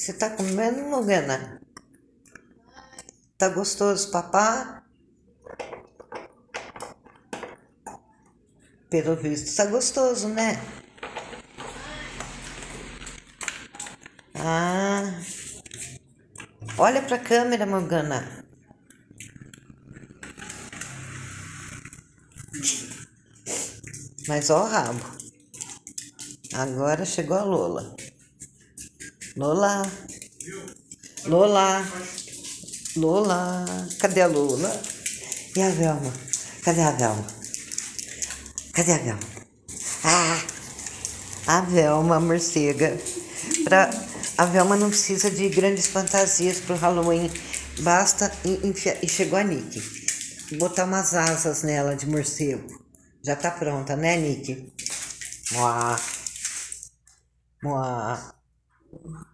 Você tá comendo, Morgana? Tá gostoso, papá? Pelo visto, tá gostoso, né? Ah, olha pra câmera, Morgana. Mas ó o rabo. Agora chegou a Lola. Lola. Lola. Lola. Cadê a Lola? E a Velma? Cadê a Velma? Cadê a Velma? Ah, a Velma, a morcega. A Velma não precisa de grandes fantasias pro Halloween. Basta e chegou a Nick. Botar umas asas nela de morcego. Já tá pronta, né, Nick? Moá. Moá.